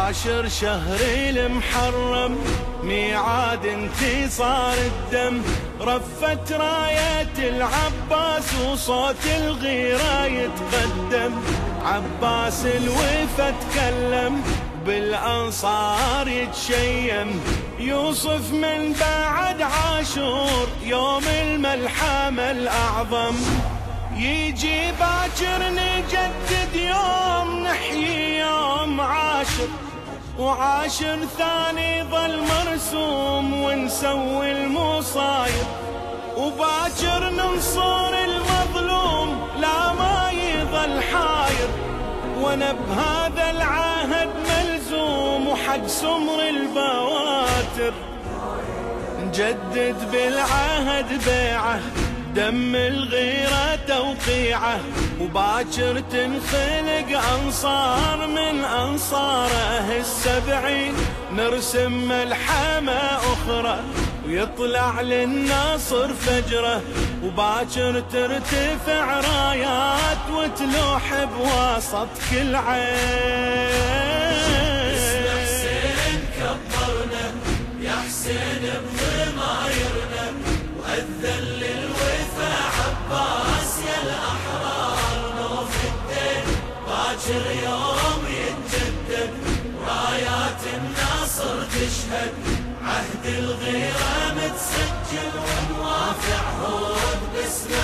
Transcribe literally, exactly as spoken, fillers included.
عاشر شهر المحرم ميعاد انتصار الدم، رفت راية العباس وصوت الغيرة يتقدم. عباس الوفا تكلم بالأنصار يتشيم، يوصف من بعد عاشور يوم الملحمة الأعظم. يجي باكر نجدد يوم نحيي يوم عاشر، وعاشر ثاني ظل مرسوم ونسوي المصاير. وباكر ننصر المظلوم لا ما يظل حاير، وانا بهذا العهد ملزوم وحق سمر البواتر. نجدد بالعهد بيعه دم الغيرة توقيعه، وباكر تنخلق أنصار من أنصاره السبعين. نرسم ملحمة أخرى ويطلع للناصر فجره، وباكر ترتفع رايات وتلوح بوسط كل عين. اسم حسين كبرنا يا حسين بضمايرنا، وأذن للوفا عباس يا الأحرار. نوف الدين باكر يوم يتجدد، رايات الناصر تشهد. عهد الغيرة متسجل ونوافع هود باسم